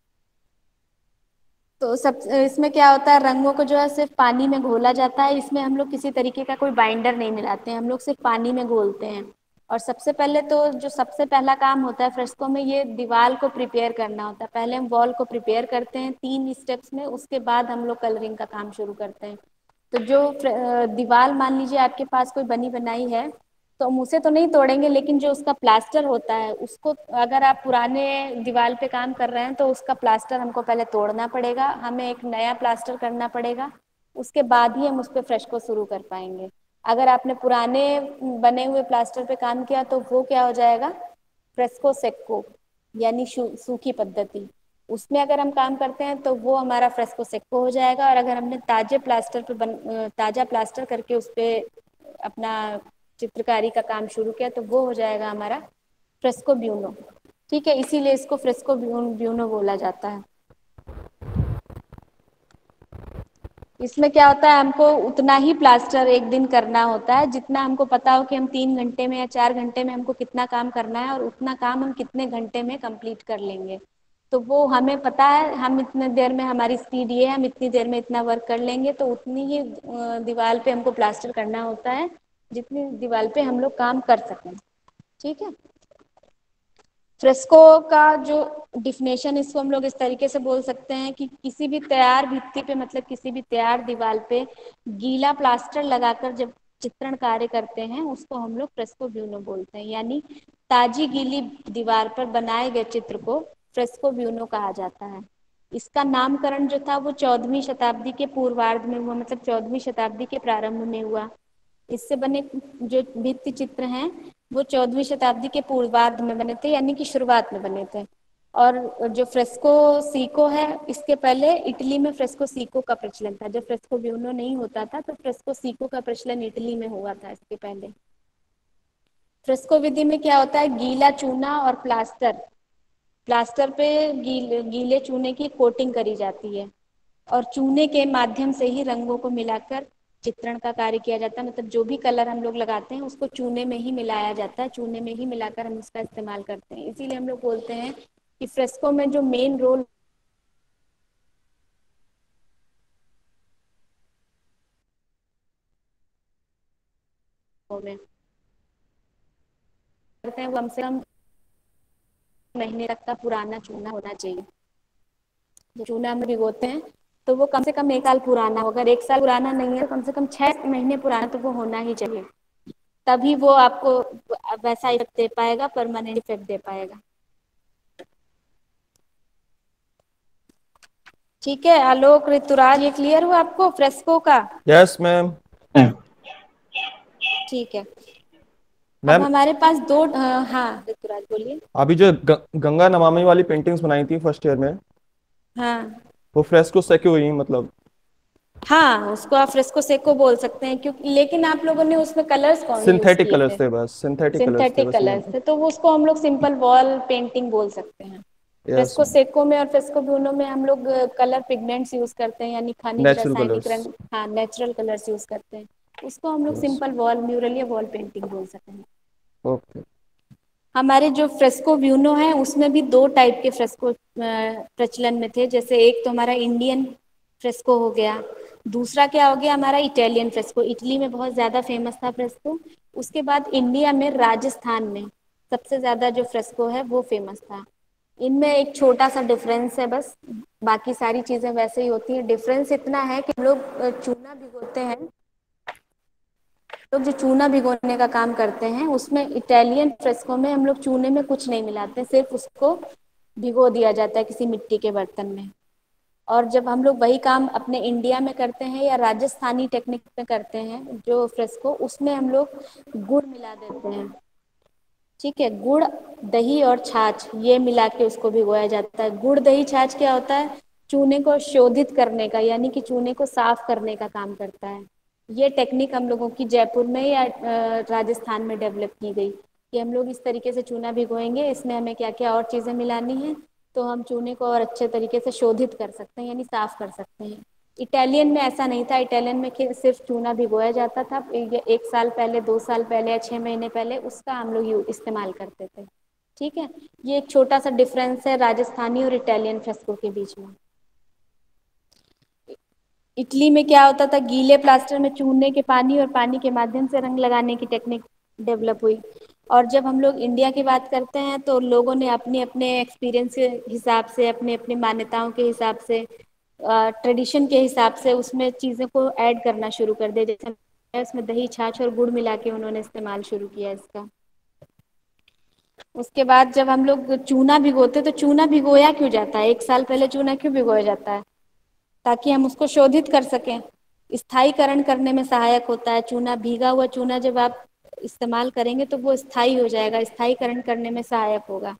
तो सब इसमें क्या होता है, रंगों को जो है सिर्फ पानी में घोला जाता है, इसमें हम लोग किसी तरीके का कोई बाइंडर नहीं मिलाते हैं, हम लोग सिर्फ पानी में घोलते हैं। और सबसे पहले तो जो सबसे पहला काम होता है फ्रेस्को में, ये दीवार को प्रिपेयर करना होता है। पहले हम वॉल को प्रिपेयर करते हैं 3 स्टेप्स में, उसके बाद हम लोग कलरिंग का काम शुरू करते हैं। तो जो दीवार मान लीजिए आपके पास कोई बनी बनाई है तो हम उसे तो नहीं तोड़ेंगे, लेकिन जो उसका प्लास्टर होता है उसको, अगर आप पुराने दीवार पे काम कर रहे हैं तो उसका प्लास्टर हमको पहले तोड़ना पड़ेगा, हमें एक नया प्लास्टर करना पड़ेगा, उसके बाद ही हम उस पर फ्रेश को शुरू कर पाएंगे। अगर आपने पुराने बने हुए प्लास्टर पे काम किया तो वो क्या हो जाएगा, फ्रेस्को सेक्को यानी सूखी पद्धति। उसमें अगर हम काम करते हैं तो वो हमारा फ्रेस्को सेक्को हो जाएगा। और अगर हमने ताजे प्लास्टर पे ताजा प्लास्टर करके उस पर अपना चित्रकारी का काम शुरू किया तो वो हो जाएगा हमारा फ्रेस्को ब्यूनो। ठीक है, इसीलिए इसको फ्रेस्को ब्यूनो बोला जाता है। इसमें क्या होता है, हमको उतना ही प्लास्टर एक दिन करना होता है जितना हमको पता हो कि हम 3 घंटे में या 4 घंटे में हमको कितना काम करना है और उतना काम हम कितने घंटे में कंप्लीट कर लेंगे। तो वो हमें पता है हम इतने देर में, हमारी स्पीड ये है, हम इतनी देर में इतना वर्क कर लेंगे, तो उतनी ही दीवार पे हमको प्लास्टर करना होता है जितनी दीवार पे हम लोग काम कर सकें। ठीक है। फ्रेस्को का जो डिफिनेशन, इसको हम लोग इस तरीके से बोल सकते हैं कि किसी भी तैयार भित्ति पे, मतलब किसी भी तैयार दीवार पे गीला प्लास्टर लगाकर जब चित्रण कार्य करते हैं उसको हम लोग फ्रेस्को ब्यूनो बोलते हैं। यानी ताजी गीली दीवार पर बनाए गए चित्र को फ्रेस्को ब्यूनो कहा जाता है। इसका नामकरण जो था वो 14वीं शताब्दी के पूर्वार्ध में हुआ, मतलब 14वीं शताब्दी के प्रारंभ में हुआ। इससे बने जो भित्ति चित्र हैं वो 14वीं शताब्दी के पूर्वार्ध में बने थे, यानी कि शुरुआत में बने थे। और जो फ्रेस्को सीको है, इसके पहले इटली में फ्रेस्को सीको का प्रचलन था। जब फ्रेस्को ब्यूनो नहीं होता था तो फ्रेस्को सीको का प्रचलन इटली में हुआ था इसके पहले। फ्रेस्को विधि में क्या होता है, गीला चूना और प्लास्टर पे गीले चूने की कोटिंग करी जाती है और चूने के माध्यम से ही रंगों को मिलाकर चित्रण का कार्य किया जाता है। मतलब जो भी कलर हम लोग लगाते हैं उसको चूने में ही मिलाया जाता है, चूने में ही मिलाकर हम उसका इस्तेमाल करते हैं। इसीलिए हम लोग बोलते हैं कि फ्रेस्को में जो मेन रोल में करते हैं वो कम से कम महीने तक का पुराना चूना होना चाहिए। जो चूना हम भिगोते हैं तो वो कम से कम 1 साल पुराना हो, अगर 1 साल पुराना नहीं है तो कम से कम 6 महीने पुराना तो वो होना ही चाहिए, तभी वो आपको वैसा इफेक्ट दे पाएगा, परमानेंट इफेक्ट दे पाएगा। ठीक है आलोक, ऋतुराज, ये क्लियर हुआ आपको फ्रेस्को का? Yes ma'am. ठीक है। अब मैम हमारे पास दो हाँ ऋतुराज बोलिए। अभी जो गंगा नमामि वाली पेंटिंग्स बनाई थी फर्स्ट ईयर में, हाँ वो फ्रेस्को सेकी हुई मतलब? हाँ, उसको आप फ्रेस्को सेको बोल सकते हैं, क्योंकि लेकिन आप लोगों ने उसमें कलर्स कौन यूज सिंथेटिक किए कलर्स थे? थे बस, सिंथेटिक कलर्स थे सिंथेटिक बस कलर्स थे, तो वो उसको हम लोग सिंपल वॉल पेंटिंग बोल सकते हैं। यस फ्रेस्को सेको में और फ्रेस्को ब्यूनो में हम लोग कलर पिगमेंट्स यूज करते हैं, यानी खनिज नेचुरल रासायनिक कलर्स। रंग, हाँ नेचुरल कलर्स यूज करते हैं। उसको हम लोग यस सिंपल वॉल म्यूरल या वॉल पेंटिंग बोल सकते हैं। ओके। हमारे जो फ्रेस्को ब्यूनो है उसमें भी 2 टाइप के फ्रेस्को प्रचलन में थे। जैसे एक तो हमारा इंडियन फ्रेस्को हो गया, दूसरा क्या हो गया हमारा इटालियन फ्रेस्को। इटली में बहुत ज़्यादा फेमस था फ्रेस्को। उसके बाद इंडिया में राजस्थान में सबसे ज़्यादा जो फ्रेस्को है वो फेमस था। इनमें एक छोटा सा डिफरेंस है बस, बाकी सारी चीज़ें वैसे ही होती हैं। डिफरेंस इतना है कि हम लोग चूना भिगोते हैं, लोग जो चूना भिगोने का काम करते हैं उसमें इटालियन फ्रेस्को में हम लोग चूने में कुछ नहीं मिलाते, सिर्फ उसको भिगो दिया जाता है किसी मिट्टी के बर्तन में। और जब हम लोग वही काम अपने इंडिया में करते हैं या राजस्थानी टेक्निक में करते हैं जो फ्रेस्को, उसमें हम लोग गुड़ मिला देते हैं। ठीक है, गुड़, दही और छाछ ये मिला के उसको भिगोया जाता है। गुड़ दही छाछ क्या होता है, चूने को शोधित करने का, यानी कि चूने को साफ करने का काम करता है। ये टेक्निक हम लोगों की जयपुर में या राजस्थान में डेवलप की गई कि हम लोग इस तरीके से चूना भिगोएंगे, इसमें हमें क्या क्या और चीज़ें मिलानी है तो हम चूने को और अच्छे तरीके से शोधित कर सकते हैं, यानी साफ कर सकते हैं। इटालियन में ऐसा नहीं था, इटालियन में सिर्फ चूना भिगोया जाता था। 1 साल पहले, 2 साल पहले या 6 महीने पहले उसका हम लोग इस्तेमाल करते थे। ठीक है, ये एक छोटा सा डिफरेंस है राजस्थानी और इटालियन फ्रेस्को के बीच में। इटली में क्या होता था, गीले प्लास्टर में चूने के पानी और पानी के माध्यम से रंग लगाने की टेक्निक डेवलप हुई। और जब हम लोग इंडिया की बात करते हैं तो लोगों ने अपने अपने एक्सपीरियंस के हिसाब से, अपने अपनी मान्यताओं के हिसाब से, ट्रेडिशन के हिसाब से उसमें चीज़ों को ऐड करना शुरू कर दिया। जैसे उसमें दही छाछ और गुड़ मिला के उन्होंने इस्तेमाल शुरू किया इसका। उसके बाद जब हम लोग चूना भिगोते तो चूना भिगोया क्यों जाता है, 1 साल पहले चूना क्यों भिगोया जाता है? ताकि हम उसको शोधित कर सकें, स्थायीकरण करने में सहायक होता है चूना। भीगा हुआ चूना जब आप इस्तेमाल करेंगे तो वो स्थायी हो जाएगा, स्थायीकरण करने में सहायक होगा।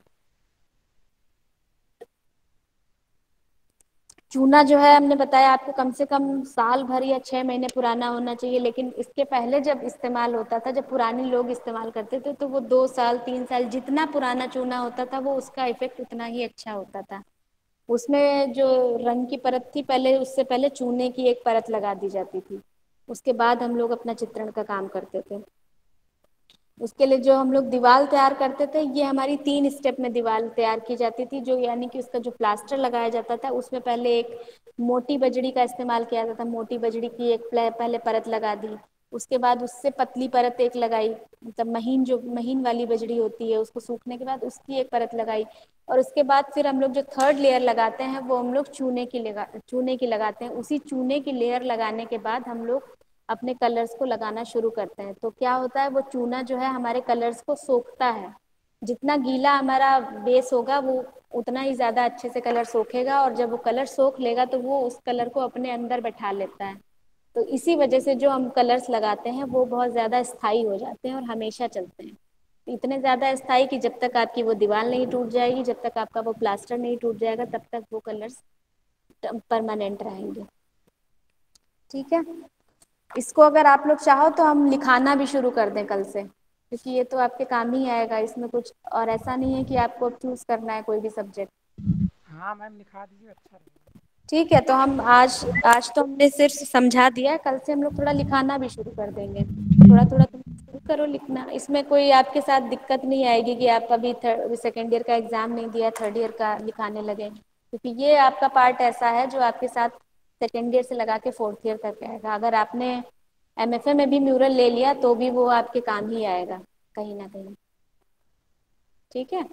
चूना जो है हमने बताया आपको कम से कम साल भर या 6 महीने पुराना होना चाहिए, लेकिन इसके पहले जब इस्तेमाल होता था, जब पुराने लोग इस्तेमाल करते थे तो वो 2 साल 3 साल, जितना पुराना चूना होता था वो उसका इफेक्ट उतना ही अच्छा होता था। उसमें जो रंग की परत थी, पहले उससे पहले चूने की एक परत लगा दी जाती थी, उसके बाद हम लोग अपना चित्रण का काम करते थे। اس کے لیے جو ہم لوگ دیوار تیار کرتے تھے، یہ ہماری 3 اسٹیپ میں دیوار تیار کی جاتی تھی، جو یعنی کہ اس کا جو پلاسٹر لگایا جاتا تھا اس میں پہلے ایک موٹی بجڑی کا استعمال کیا جاتا تھا، موٹی بجڑی کی ایک پہلے پرت لگا دی، اس کے بعد اس سے پتلی پرت ایک لگائی، مطلب مہین والی بجڑی ہوتی ہے، اس کو سوکھنے کے بعد اس کی ایک پرت لگائی، اور اس کے بعد پھر ہم لوگ جو 3rd لیئر لگاتے ہیں وہ ہم لوگ چونے کی لگاتے ہیں۔ اسی چونے کی لیئر لگانے کے بعد ہم لوگ اپنے کلرز کو لگانا شروع کرتے ہیں۔ تو کیا ہوتا ہے، وہ چونا جو ہے ہمارے کلرز کو سوکھتا ہے، جتنا گیلا ہمارا بیس ہوگا وہ اتنا ہی زیادہ اچھے سے کلر سوکھے گا، اور جب وہ کلر سوکھ لے گا تو وہ اس کلر کو اپنے اندر بٹھا لیتا ہے۔ تو اسی وجہ سے جو ہم کلرز لگاتے ہیں وہ بہت زیادہ استھائی ہو جاتے ہیں اور ہمیشہ چلتے ہیں، اتنے زیادہ استھائی کہ جب تک آپ کی وہ دیوار نہیں ٹوٹ جائے گی، جب تک آپ کا وہ پلاسٹر نہیں ٹوٹ جائے گا، تب تک وہ کلرز پرماننٹ رہیں گے۔ ٹھیک ہے، اس کو اگر آپ لوگ چاہو تو ہم لکھانا بھی شروع کر دیں کل سے، کیونکہ یہ تو آپ کے کام ہی آئے گا، اس میں کچھ اور ایسا نہیں ہے کہ آپ کو چوز کرنا ہے کوئی بھی سبجیکٹ۔ ہاں میم لکھا دیجیے، اچھا رہے گا۔ ٹھیک ہے، تو ہم آج تو ہم نے صرف سمجھا دیا ہے، کل سے ہم لوگ تھوڑا لکھانا بھی شروع کر دیں گے، تھوڑا تھوڑا تم شروع کرو لکھنا، اس میں کوئی آپ کے ساتھ دقت نہیں آئے گی کہ آپ ابھی 2nd ایئر کا ایگزام نہیں دیا، 3rd ایئر کا لکھانے لگے، کیونکہ یہ آپ کا پارٹ ایسا ہے جو آپ کے ساتھ 2nd ایئر سے لگا کے 4th ایئر تک آئے گا۔ اگر آپ نے ایم ایف اے میں بھی میورل لے لیا تو بھی وہ آپ کے کام ہی آئے گا کہیں نہ کہیں۔ ٹھیک ہے،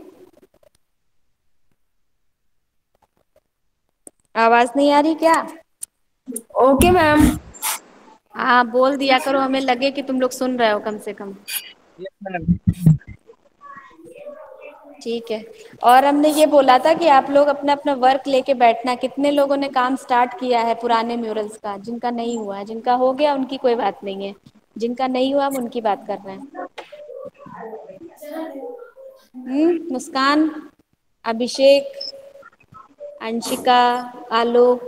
آواز نہیں آ رہی کیا؟ Okay ma'am. ہاں بول دیا کرو، ہمیں لگے کہ تم لوگ سن رہے ہو کم سے کم۔ یس میم۔ ٹھیک ہے، اور ہم نے یہ بولا تھا کہ آپ لوگ اپنا اپنا ورک لے کے بیٹھنا، کتنے لوگوں نے کام سٹارٹ کیا ہے پرانے میورلز کا، جن کا نہیں ہوا ہے، جن کا ہو گیا ان کی کوئی بات نہیں ہے، جن کا نہیں ہوا ہم ان کی بات کر رہے ہیں۔ مسکان، ابھیشیک، انشکا، آلوک،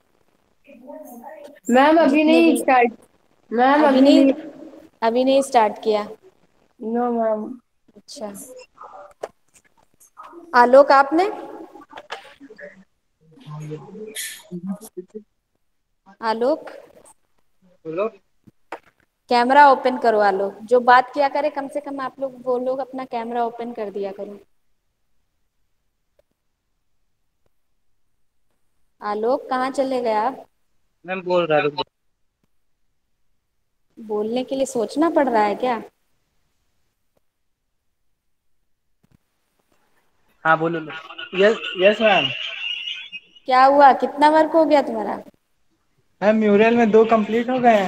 میم ابھی جتنے نہیں بھی، اسٹارٹ، میم ابھی نہیں۔ ابھی نہیں اسٹارٹ کیا؟ نو میم۔ اچھا، آلوک آپ نے؟ آلوک بولو۔ کیمرہ اوپن کرو، آلوک جو بات کیا کرے کم سے کم آپ لوگ وہ لوگ اپنا کیمرہ اوپن کر دیا کرو۔ آلوک کہاں چلے گئے آپ؟ میم بول رہا تھا۔ بولنے کے لیے سوچنا پڑ رہا ہے کیا؟ ہاں بولو۔ یس یس میم۔ کیا ہوا، کتنا ورک ہو گیا تمہارا؟ میم میورل میں 2 کمپلیٹ ہو گئے ہیں۔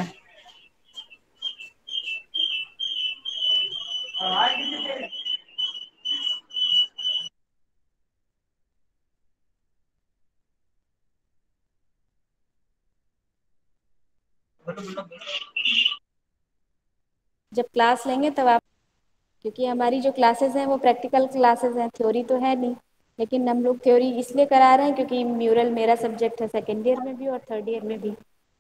جب کلاس لیں گے تب آپ، کیونکہ ہماری جو کلاسز ہیں وہ پریکٹیکل کلاسز ہیں، تھیوری تو ہے نہیں، لیکن ہم لوگ تھیوری اس لیے کرا رہے ہیں کیونکہ میورل میرا سبجیکٹ ہے 2nd ایئر میں بھی اور 3rd ایئر میں بھی۔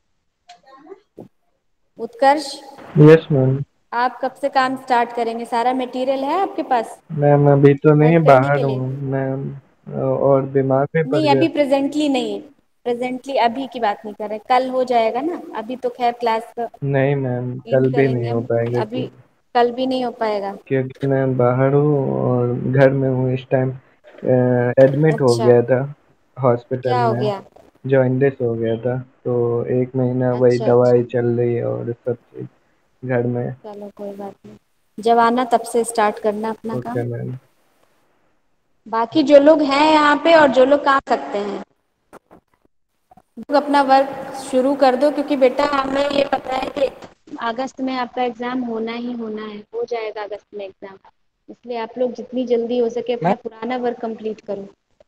اتکرش، یس میم۔ آپ کب سے کام سٹارٹ کریں گے؟ سارا میٹیریل ہے آپ کے پاس میم ابھی تو نہیں، ورک کرنے باہر کے لیے؟ ہوں میم، اور بیمار بھی پڑ نہیں گیا ابھی تھا۔ پریزنٹلی نہیں، پریزنٹلی ابھی کی بات نہیں کر رہے، کل ہو جائے گا نا، ابھی تو خیر کلاس نہیں میم، اینڈ کل بھی کریں گے نہیں ہو ہم، پائے گا ابھی کل بھی نہیں ہو پائے گا کیونکہ میں باہر ہوں اور گھر میں ہوں اس ٹائم، ایڈمٹ ہو اچھا، گیا تھا ہاسپٹل کیا ہو میں، گیا؟ جوائنٹس ہو گیا تھا، تو 1 مہینہ وہی اچھا اچھا، دوائی چل رہی ہے اور سب چیز گھر میں۔ چلو کوئی بات نہیں، جب آنا تب سے اسٹارٹ کرنا اپنا کام۔ Okay ma'am. باقی جو لوگ ہیں یہاں پہ اور جو لوگ کام سکتے ہیں لوگ اپنا ورک شروع کر دو، کیونکہ بیٹا ہمیں یہ پتہ ہے کہ اگست میں آپ کا ایگزام ہونا ہی ہونا ہے، ہو جائے گا اگست میں ایگزام، اس لیے آپ لوگ جتنی جلدی ہو سکے اپنا پرانا ورک کمپلیٹ کرو۔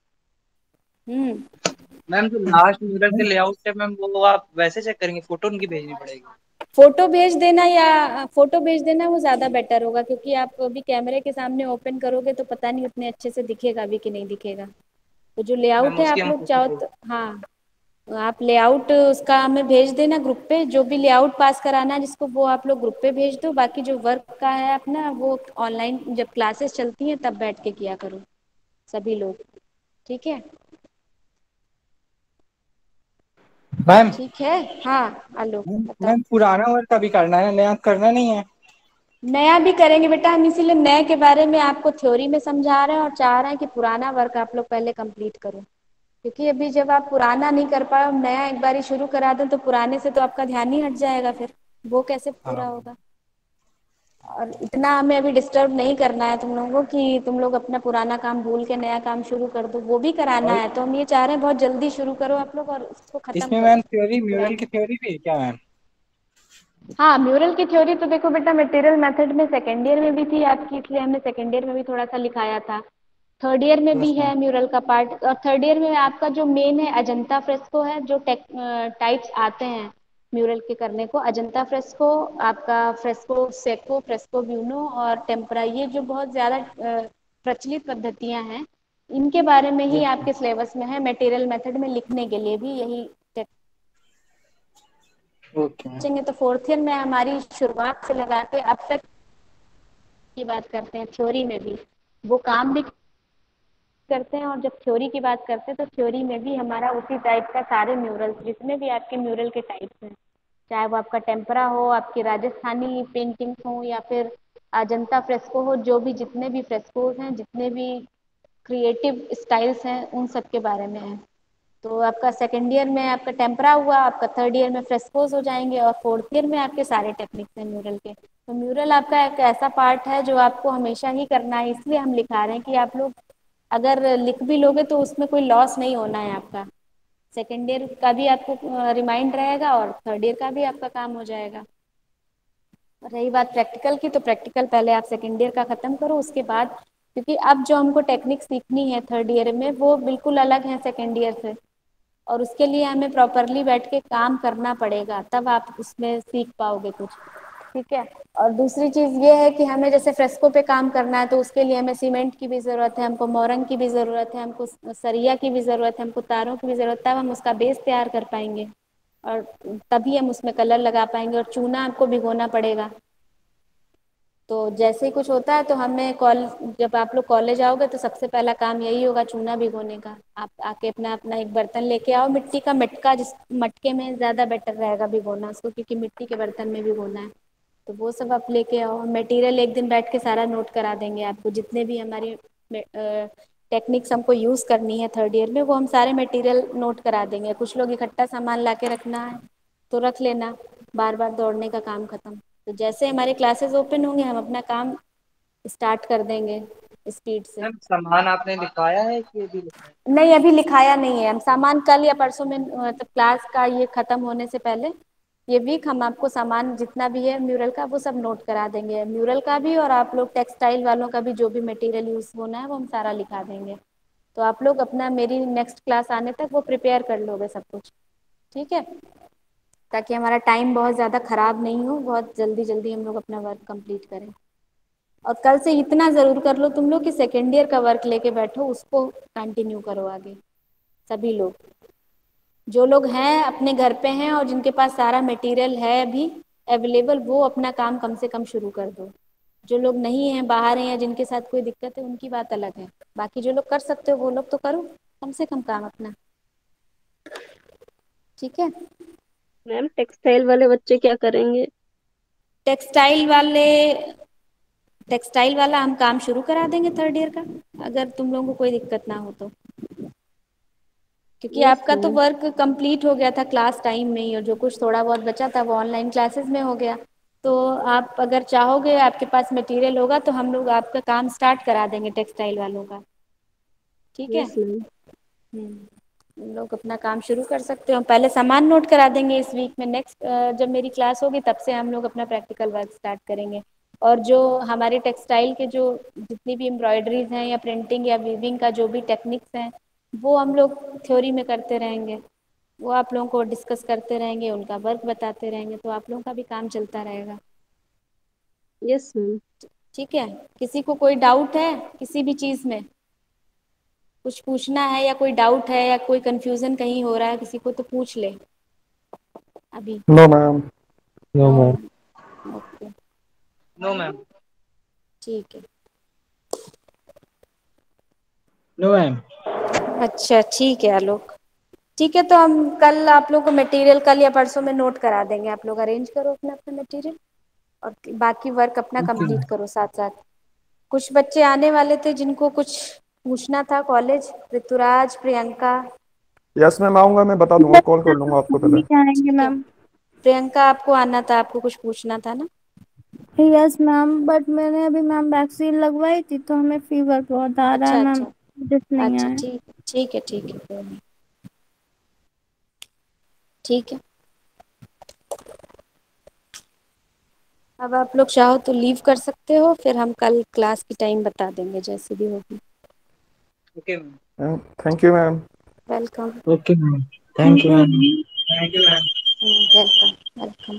میم جو لاسٹ میورل کے لے آؤٹ ہے میم، وہ آپ ویسے چیک کریں گے، فوٹو ان کی بھیجنی پڑے گی؟ فوٹو بھیج دینا، یا فوٹو بھیج دینا وہ زیادہ بیٹر ہوگا، کیونکہ آپ ابھی کیمرے کے سامنے اوپن کرو گے تو پتہ نہیں اتنے اچھے سے دکھے گا بھی کہ نہیں دکھے گا، تو جو لے آؤٹ میم ہے اس کی آپ ہم لوگ فوٹو چاہو بھیج، تو ہاں آپ لے آؤٹ اس کا ہمیں بھیج دینا گروپ پہ، جو بھی لے آؤٹ پاس کرانا ہے جس کو وہ آپ لوگ گروپ پہ بھیج دو، باقی جو ورک کا ہے اپنا وہ آن لائن جب کلاسز چلتی ہیں تب بیٹھ کے کیا کرو سبھی لوگ، ٹھیک ہے؟ میم ٹھیک ہے، ہاں الو بتاؤ۔ میم پرانا ورک ابھی کرنا ہے، نیا کرنا نہیں ہے؟ नया भी करेंगे बेटा हम, इसीलिए नए के बारे में आपको थ्योरी में समझा रहे हैं और चाह रहे हैं कि पुराना वर्क आप लोग पहले कंप्लीट करो, क्योंकि अभी जब आप पुराना नहीं कर पाए, नया एक बारी शुरू करा दें तो पुराने से तो आपका ध्यान ही हट जाएगा, फिर वो कैसे पूरा हाँ। होगा। और इतना हमें अभी डिस्टर्ब नहीं करना है तुम लोगों को कि तुम लोग अपना पुराना काम भूल के नया काम शुरू कर दो, वो भी कराना और है। तो हम ये चाह रहे हैं बहुत जल्दी शुरू करो आप लोग और उसको खत्म इसमें करो मैम थ्योरी, म्यूरल पुराना। की थ्योरी भी है क्या मैम? हाँ, म्यूरल की थ्योरी तो देखो बेटा मटेरियल मेथड में सेकेंड ईयर में भी थी आपकी, इसलिए हमने सेकेंड ईयर में भी थोड़ा सा लिखाया था। थर्ड ईयर में भी यस मैम। है म्यूरल का पार्ट, और थर्ड ईयर में आपका जो मेन है अजंता फ्रेस्को है, जो टाइप्स आते हैं म्यूरल के करने को, अजंता फ्रेस्को, आपका फ्रेस्को सेको, फ्रेस्को ब्यूनो और टेम्परा, ये जो बहुत ज़्यादा प्रचलित पद्धतियाँ हैं, इनके बारे में ही यस आपके सिलेबस में है। मटेरियल मेथड में लिखने के लिए भी यही ओके मैम। सोचेंगे। तो फोर्थ ईयर में हमारी शुरुआत से लगा के अब तक की बात करते हैं, थ्योरी में भी वो काम भी करते हैं, और जब थ्योरी की बात करते हैं तो थ्योरी में भी हमारा उसी टाइप का सारे म्यूरल्स, जितने भी आपके म्यूरल के टाइप्स हैं, चाहे वो आपका टेम्परा हो, आपकी राजस्थानी पेंटिंग्स हो, या फिर अजंता फ्रेस्को हो, जो भी जितने भी फ्रेस्कोज हैं, जितने भी क्रिएटिव स्टाइल्स हैं, उन सब के बारे में है। तो आपका सेकेंड ईयर में आपका टेम्परा हुआ, आपका थर्ड ईयर में फ्रेस्कोज हो जाएंगे, और फोर्थ ईयर में आपके सारे टेक्निक्स हैं म्यूरल के। तो म्यूरल आपका एक ऐसा पार्ट है जो आपको हमेशा ही करना है, इसलिए हम लिखा रहे हैं कि आप लोग अगर लिख भी लोगे तो उसमें कोई लॉस नहीं होना है आपका। सेकेंड ईयर का भी आपको रिमाइंड रहेगा और थर्ड ईयर का भी आपका काम हो जाएगा। रही बात प्रैक्टिकल की, तो प्रैक्टिकल पहले आप सेकेंड ईयर का ख़त्म करो, उसके बाद, क्योंकि अब जो हमको टेक्निक सीखनी है थर्ड ईयर में वो बिल्कुल अलग है सेकेंड ईयर से, और उसके लिए हमें प्रॉपरली बैठ के काम करना पड़ेगा, तब आप उसमें सीख पाओगे कुछ। ठीक है। और दूसरी चीज़ ये है कि हमें जैसे फ्रेस्को पे काम करना है तो उसके लिए हमें सीमेंट की भी ज़रूरत है, हमको मोरंग की भी ज़रूरत है, हमको सरिया की भी ज़रूरत है, हमको तारों की भी ज़रूरत है, तब हम उसका बेस तैयार कर पाएंगे और तभी हम उसमें कलर लगा पाएंगे, और चूना आपको भिगोना पड़ेगा। तो जैसे ही कुछ होता है तो हमें जब आप लोग कॉलेज आओगे तो सबसे पहला काम यही होगा, चूना भिगोने का। आप आके अपना अपना एक बर्तन लेके आओ, मिट्टी का मटका, जिस मटके में ज़्यादा बेटर रहेगा भिगोना उसको, क्योंकि मिट्टी के बर्तन में भिगोना है। तो वो सब आप लेके आओ, मटेरियल एक दिन बैठ के सारा नोट करा देंगे आपको, जितने भी हमारी टेक्निक्स हमको यूज़ करनी है थर्ड ईयर में, वो हम सारे मटेरियल नोट करा देंगे। कुछ लोग इकट्ठा सामान ला के रखना है तो रख लेना, बार बार दौड़ने का काम खत्म। तो जैसे हमारे क्लासेस ओपन होंगे हम अपना काम स्टार्ट कर देंगे स्पीड से। मैम सामान आपने लिखवाया है कि अभी लिखवाया नहीं, अभी लिखाया नहीं है, हम सामान कल या परसों में, मतलब क्लास का ये खत्म होने से पहले ये वीक हम आपको सामान जितना भी है म्यूरल का वो सब नोट करा देंगे, म्यूरल का भी, और आप लोग टेक्सटाइल वालों का भी जो भी मटेरियल यूज़ होना है वो हम सारा लिखा देंगे। तो आप लोग अपना मेरी नेक्स्ट क्लास आने तक वो प्रिपेयर कर लोगे सब कुछ, ठीक है, ताकि हमारा टाइम बहुत ज़्यादा ख़राब नहीं हो, बहुत जल्दी जल्दी हम लोग अपना वर्क कंप्लीट करें। और कल से इतना ज़रूर कर लो तुम लोग कि सेकेंड ईयर का वर्क लेके बैठो, उसको कंटिन्यू करो आगे। सभी लोग जो लोग हैं अपने घर पे हैं और जिनके पास सारा मटेरियल है अभी अवेलेबल, वो अपना काम कम से कम शुरू कर दो। जो लोग नहीं हैं, बाहर हैं, या जिनके साथ कोई दिक्कत है, उनकी बात अलग है। बाकी जो लोग कर सकते हो वो लोग तो करो कम से कम काम अपना, ठीक है। मैम टेक्सटाइल वाले बच्चे क्या करेंगे? टेक्सटाइल वाले, टेक्सटाइल वाला हम काम शुरू करा देंगे थर्ड ईयर का, अगर तुम लोगों को कोई दिक्कत ना हो तो, क्योंकि यस आपका तो मैम। वर्क कंप्लीट हो गया था क्लास टाइम में ही, और जो कुछ थोड़ा बहुत बचा था वो ऑनलाइन क्लासेस में हो गया। तो आप अगर चाहोगे, आपके पास मटेरियल होगा, तो हम लोग आपका काम स्टार्ट करा देंगे टेक्सटाइल वालों का, ठीक है। Yes ma'am. हम लोग अपना काम शुरू कर सकते हो, पहले सामान नोट करा देंगे इस वीक में, नेक्स्ट जब मेरी क्लास होगी तब से हम लोग अपना प्रैक्टिकल वर्क स्टार्ट करेंगे। और जो हमारे टेक्सटाइल के जो जितनी भी एम्ब्रॉयडरीज हैं या प्रिंटिंग या वीविंग का जो भी टेक्निक्स हैं, वो हम लोग थ्योरी में करते रहेंगे, वो आप लोगों को डिस्कस करते रहेंगे, उनका वर्क बताते रहेंगे, तो आप लोगों का भी काम चलता रहेगा, यस मैम। ठीक है। किसी को कोई डाउट है किसी भी चीज़ में, कुछ पूछना है या कोई डाउट है या कोई कंफ्यूजन कहीं हो रहा है किसी को, तो पूछ ले अभी। No ma'am. No no ma'am. Ma'am, okay, no ma'am. ठीक है। No ma'am. अच्छा ठीक है आलोक, ठीक है। तो हम कल आप लोग को मटेरियल कल या परसों में नोट करा देंगे, आप लोग अरेंज करो अपना अपना मटेरियल, اور باقی ورک اپنا کمپلیٹ کرو ساتھ ساتھ. کچھ بچے آنے والے تھے جن کو کچھ پوچھنا تھا کالج. رتوراج، پرینکا. یس میم آؤں گا، میں بتا دوں گا، کال کر لوں گا آپ کو پہلے. جائیں گے ٹھیک ہے. میم. پرینکا آپ کو آنا تھا، آپ کو کچھ پوچھنا تھا نا. یس میم، بٹ میں نے ابھی میم ویکسین لگوائی تھی تو ہمیں فیور بہت آ رہا ہے اچھا میم، اچھا جس نہیں اچھا. آیا. ٹھیک ہے ٹھیک ہے. ٹھیک ہے. اب آپ لوگ چاہو تو لیو کر سکتے ہو، پھر ہم کل کلاس کی ٹائم بتا دیں گے جیسے بھی ہوگی. Okay ma'am. Thank you ma'am. Welcome. Okay ma'am. Thank you ma'am. Thank you ma'am. Welcome welcome.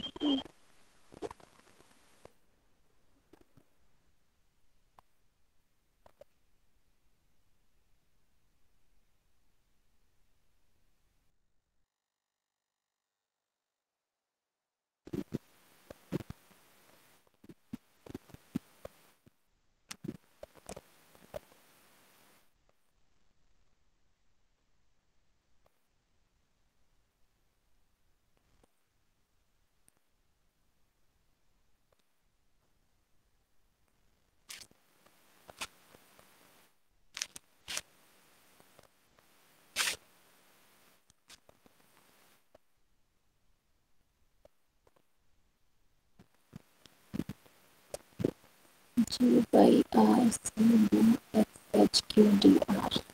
G/R/C/H/Q/DR